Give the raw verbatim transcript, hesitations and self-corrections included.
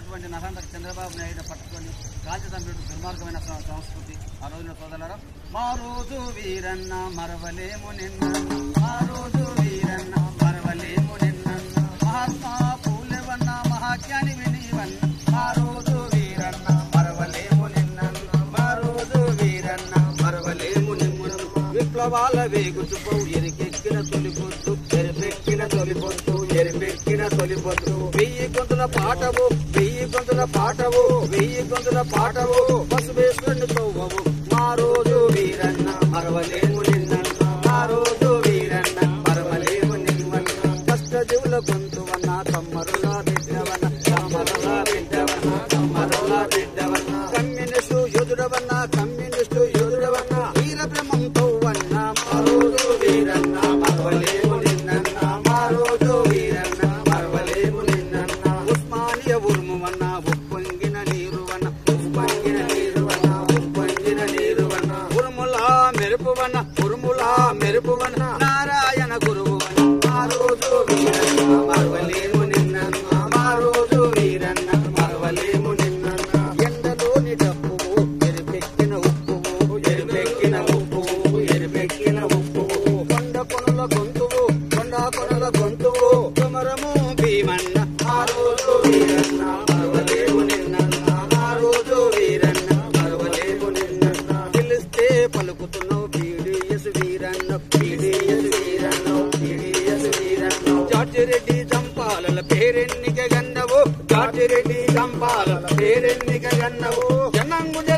ఉన్నటువంటి నరేంద్ర చంద్రబాబు నాయుడు పట్టుకొని రాజ్యసభ్యుడు దుర్మార్గమైన సంస్కృతి ఆ రోజున సోదరులారా. మా రోజు వీరన్న మరవలేము నిన్న, మా రోజు వీరన్న మరవలేము నిన్న, మహాత్మా పూలెవన్న మహాజ్ఞాని వినివన్న, మా రోజు వీరన్న మరవలేము నిన్న, మా రోజు వీరన్న మరవలేము నిన్న. విప్లవాల వేగుచుపో ఎరికెక్కిన తొలిపొద్దు, ఎరిపెక్కిన తొలిపొద్దు, ఎరిపెక్కిన తొలిపొద్దు. వెయ్యి గొంతుల పాటవు, వెయ్యి గొంతుల పాటవు, వెయ్యి గొంతుల పాటవు, బసవేశ్వరుని తోవవు. మా రోజు వీరన్న మరవలేము నిన్న, మా రోజు వీరన్న మరవలేము నిన్న. కష్టజీవుల గొంతువన్న, కమ్మరుల బిడ్డవన్న, కమ్మరుల బిడ్డవన్న, కమ్మరుల బిడ్డవన్న. కమ్యూనిస్టు యోధుడవన్న, కమ్యూనిస్టు యోధుడవన్న, వీర బ్రహ్మంతో వన్న. మా రోజు వీరన్న మరవలేము నిన్న, మా రోజు వీరన్న మరవలేము నిన్న. ఉస్మానియ ఉరుమువన్న, ఉప్పొంగిన నీరువన్న, ఉప్పొంగిన నీరువన్న, ఉప్పొంగిన నీరువన్న. ఉరుములా మెరుపువన్న, ఉరుములా మెరుపువన్న, నారాయణ గురువువన్న. మా రోజు వీరన్న మరవలేము నిన్న, మా రోజు వీరన్న మరవలేము నిన్న. ఎండలోని డప్పువు, ఎరిపెక్కిన ఉప్పువు, ఎరిపెక్కిన ఉప్పువు, ఎరిపెక్కిన ఉప్పువు. కొండ కొనుల గొంతువు, కొండ కొనుల గొంతువు, కుమరము భీమన్న. మా రోజు వీరన్న మరవలేము నిన్న, మా రోజు వీరన్న మరవలేము నిన్న. పిలిస్తే పలుకుతున్నావు PDS Veeranna, PDS Veeranna, PDS Veeranna. George Reddy చంపాలల పేరెన్నిక గన్నవు, జార్జిరెడ్డి చంపాలల పేరెన్నిక గన్నవు. జనంగు